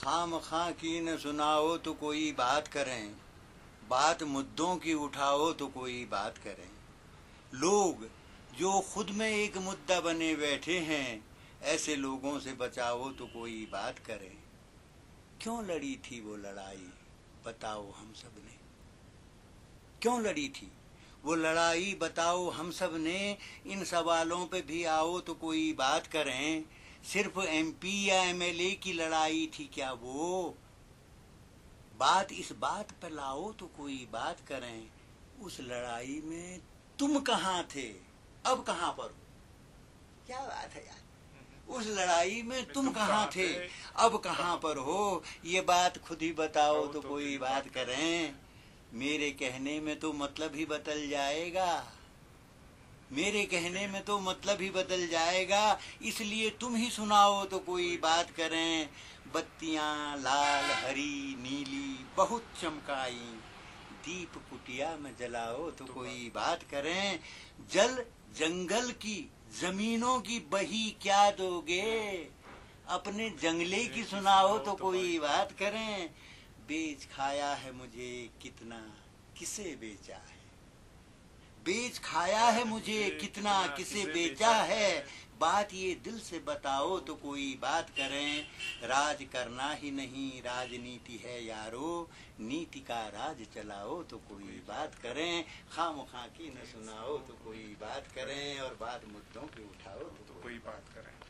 खामखा की न सुनाओ तो कोई बात करें, बात मुद्दों की उठाओ तो कोई बात करें। लोग जो खुद में एक मुद्दा बने बैठे हैं, ऐसे लोगों से बचाओ तो कोई बात करें। क्यों लड़ी थी वो लड़ाई बताओ हम सब ने, क्यों लड़ी थी वो लड़ाई बताओ हम सब ने। इन सवालों पे भी आओ तो कोई बात करें। सिर्फ एमपी या एमएलए की लड़ाई थी क्या वो, बात इस बात पर लाओ तो कोई बात करें। उस लड़ाई में तुम कहाँ थे, अब कहाँ पर हो। क्या बात है यार, उस लड़ाई में तुम कहाँ थे, अब कहाँ पर हो। ये बात खुद ही बताओ तो कोई बात करें। मेरे कहने में तो मतलब ही बदल जाएगा, मेरे कहने में तो मतलब ही बदल जाएगा। इसलिए तुम ही सुनाओ तो कोई बात करें। बत्तियां लाल हरी नीली बहुत चमकाई, दीप कुटिया में जलाओ तो कोई बात करें। जल जंगल की जमीनों की बही क्या दोगे, अपने जंगले की सुनाओ तो कोई बात करें। बेच खाया है मुझे कितना किसे बेचा है, बेच खाया है मुझे कितना किसे बेचा है। बात ये दिल से बताओ तो कोई बात करें। राज करना ही नहीं राजनीति है यारो, नीति का राज चलाओ तो कोई बात करें। खामखा की न सुनाओ तो कोई बात करें, और बात मुद्दों की उठाओ तो कोई बात करें।